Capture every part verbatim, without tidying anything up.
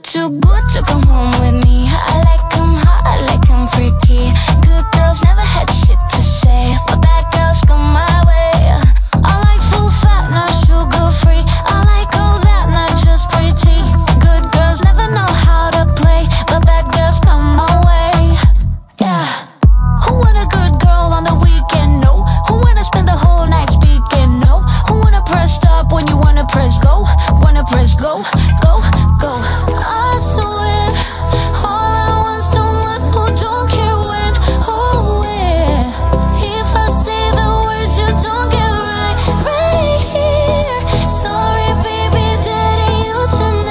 too good to come home with me. I like them hot, I like them freaky. Good girls never had shit to say, but bad girls come my way. I like full fat, not sugar free. I like all that, not just pretty. Good girls never know how to play, but bad girls come my way. Yeah. Who want a good girl on the weekend? No. Who wanna spend the whole night speaking? No. Who wanna press stop when you wanna press go? Wanna press go, go, go. I swear, all I want someone who don't care when, oh yeah. If I say the words you don't get right, right here. Sorry baby, that ain't you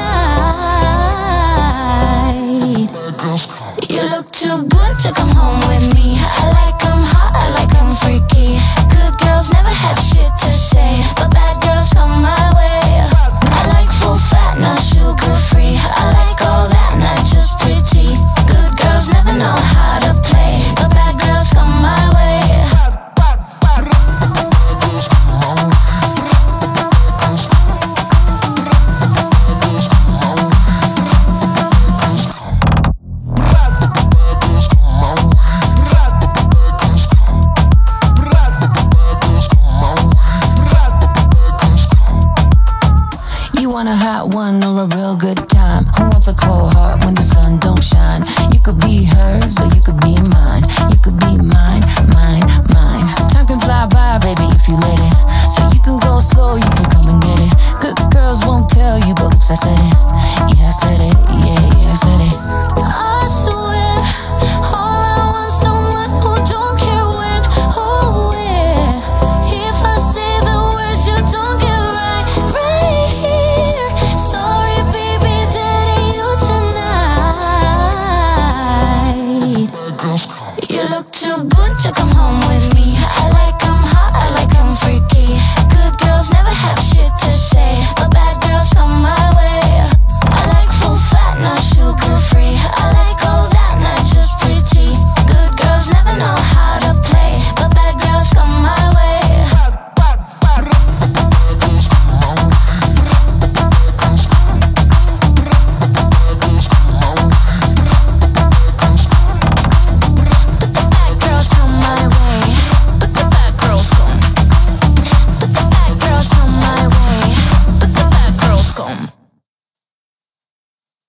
tonight. You look too good to come home with me. I like them hot, I like them freaky. Good girls never had shit to say, but bad girls come my way. I like full fat, not sugar free. I like all that, not just pretty. Good girls never know how to play, but bad girls come my way. You want a hot one or a real good time? Who wants a cold heart when the sun don't shine? You could be hers or you could be mine. You could be mine, mine, mine. Time can fly by, baby, if you let it. So you can go slow, you can come and get it. Good girls won't tell you, but oops, I said it. Yeah, I said it, yeah, yeah, I said it. I swear, all I want someone who don't care when, oh yeah. If I say the words you don't get right, right here. Sorry baby, that ain't you tonight. You look too good to come home with me. I like them hot, I like them freaky. Good girls never have shit to say, but bad girls come my way. I like full fat, not sugar free.